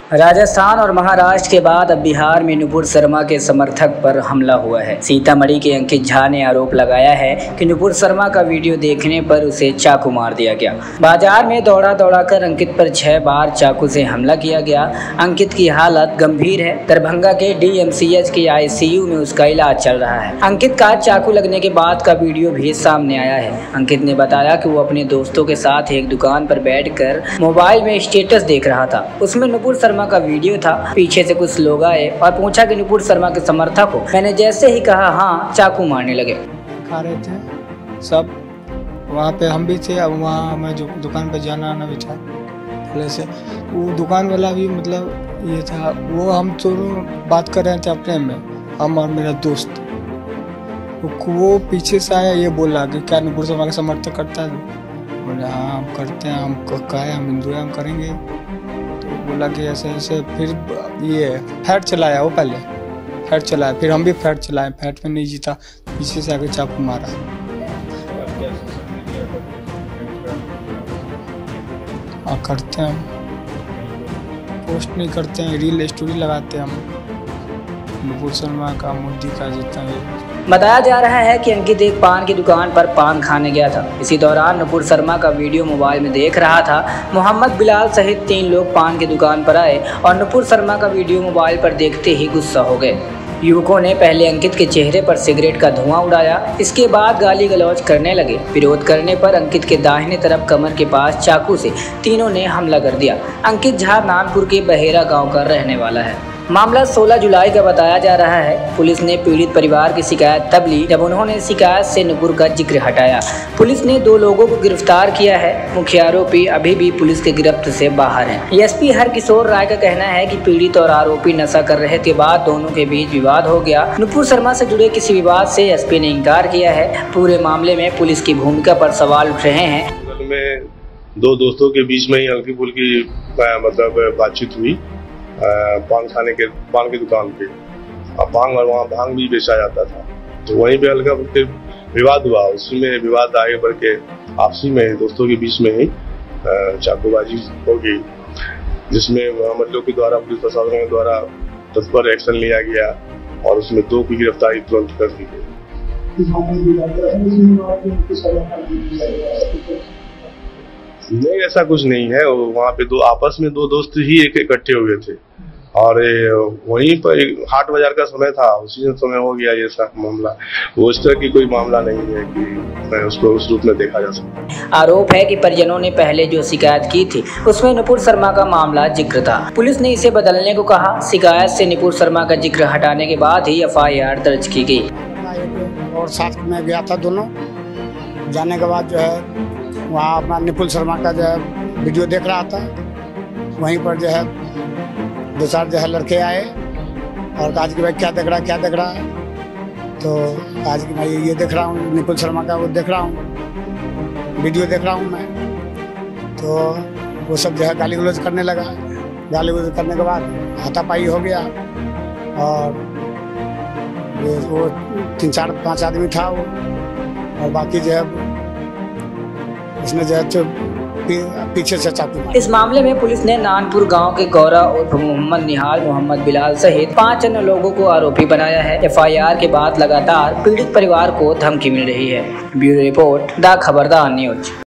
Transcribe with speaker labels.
Speaker 1: राजस्थान और महाराष्ट्र के बाद अब बिहार में नुपुर शर्मा के समर्थक पर हमला हुआ है। सीतामढ़ी के अंकित झा ने आरोप लगाया है कि नुपुर शर्मा का वीडियो देखने पर उसे चाकू मार दिया गया। बाजार में दौड़ा कर अंकित पर 6 बार चाकू से हमला किया गया। अंकित की हालत गंभीर है। दरभंगा के DMCH के ICU में उसका इलाज चल रहा है। अंकित का चाकू लगने के बाद का वीडियो भी सामने आया है। अंकित ने बताया कि वो अपने दोस्तों के साथ एक दुकान पर बैठकर मोबाइल में स्टेटस देख रहा था। उसमें नुपुर शर्मा का वीडियो था। पीछे से कुछ लोग आए और पूछा कि नुपुर शर्मा के समर्थक हो। मैंने जैसे ही कहा हाँ, चाकू मारने लगे।
Speaker 2: खा रहे थे सब, वहाँ पे हम भी थे। अब वहाँ मैं जो दुकान पे जाना आना भी था पहले से। वो दुकान वाला भी मतलब ये था, वो हम दोनों बात कर रहे थे अपने में, हम और मेरा दोस्त। वो पीछे से आया, ये बोला कि क्या नुपुर शर्मा का समर्थन करता है? बोले हाँ हम करते हैं। हम कहा है हम हिंदू हैं, हम करेंगे। बोला कि ऐसे ऐसे। फिर ये फैट चलाया, वो पहले फैट चलाया, फिर हम भी फैट चलाए। फैट में नहीं जीता, पीछे से आके चाकू मारा। हाँ करते हैं, हम पोस्ट नहीं करते हैं, रील स्टोरी लगाते हैं हम नुपुर शर्मा का, मोदी का, जितना भी।
Speaker 1: बताया जा रहा है कि अंकित एक पान की दुकान पर पान खाने गया था। इसी दौरान नुपुर शर्मा का वीडियो मोबाइल में देख रहा था। मोहम्मद बिलाल सहित 3 लोग पान की दुकान पर आए और नुपुर शर्मा का वीडियो मोबाइल पर देखते ही गुस्सा हो गए। युवकों ने पहले अंकित के चेहरे पर सिगरेट का धुआं उड़ाया, इसके बाद गाली गलौज करने लगे। विरोध करने पर अंकित के दाहिने तरफ कमर के पास चाकू से तीनों ने हमला कर दिया। अंकित झा नानपुर के बहेरा गाँव का रहने वाला है। मामला 16 जुलाई का बताया जा रहा है। पुलिस ने पीड़ित परिवार की शिकायत तब ली जब उन्होंने शिकायत से नुपुर का जिक्र हटाया। पुलिस ने 2 लोगों को गिरफ्तार किया है। मुख्य आरोपी अभी भी पुलिस के गिरफ्त से बाहर हैं। SP हरकिशोर राय का कहना है कि पीड़ित और आरोपी नशा कर रहे थे। बाद दोनों के बीच विवाद हो गया। नुपुर शर्मा से जुड़े किसी विवाद से SP ने इनकार किया है। पूरे मामले में पुलिस की भूमिका पर सवाल उठ रहे हैं।
Speaker 3: में 2 दोस्तों के बीच में ही हल्की फुल्की मतलब बातचीत हुई पान की दुकान पे। पान और वहाँ भांग भी बेचा जाता था, तो वहीं पे हल्का फुल्का विवाद हुआ। उसी में विवाद आगे बढ़ के आपसी में दोस्तों के बीच में ही चाकूबाजी हो गई, जिसमें हम लोग के द्वारा, पुलिस प्रशासन के द्वारा तत्पर एक्शन लिया गया और उसमें 2 की गिरफ्तारी तुरंत कर दी गई। नहीं, ऐसा कुछ नहीं है। वहाँ पे आपस में 2 दोस्त ही इकट्ठे हुए थे और वहीं पर हाट बाजार का समय था, उसी समय हो गया ये सब मामला। वो इस तरह की कोई मामला नहीं है कि उसको उस रूप में देखा जा सकता।
Speaker 1: आरोप है कि परिजनों ने पहले जो शिकायत की थी उसमें नुपुर शर्मा का मामला जिक्र था। पुलिस ने इसे बदलने को कहा। शिकायत से नुपुर शर्मा का जिक्र हटाने के बाद ही FIR दर्ज की गई।
Speaker 4: और साथ में गया था दोनों। जाने के बाद जो है वहाँ अपना नुपुर शर्मा का जो है वीडियो देख रहा था। वहीं पर जो है 2-4 जो है लड़के आए और कहा कि भाई क्या देख रहा है? तो आज कि भाई ये देख रहा हूँ, नुपुर शर्मा का वो देख रहा हूँ, वीडियो देख रहा हूँ मैं। तो वो सब जो है गाली गलौज करने लगा। गाली गलौज करने के बाद हाथापाई हो गया और वो 3-4-5 आदमी था वो, और बाकी जो है उसने जो है पीछे से चाकू।
Speaker 1: इस मामले में पुलिस ने नानपुर गांव के गौरा उर्फ मोहम्मद निहाल, मोहम्मद बिलाल सहित 5 अन्य लोगों को आरोपी बनाया है। FIR के बाद लगातार पीड़ित परिवार को धमकी मिल रही है। Bureau report, the Khabardar news.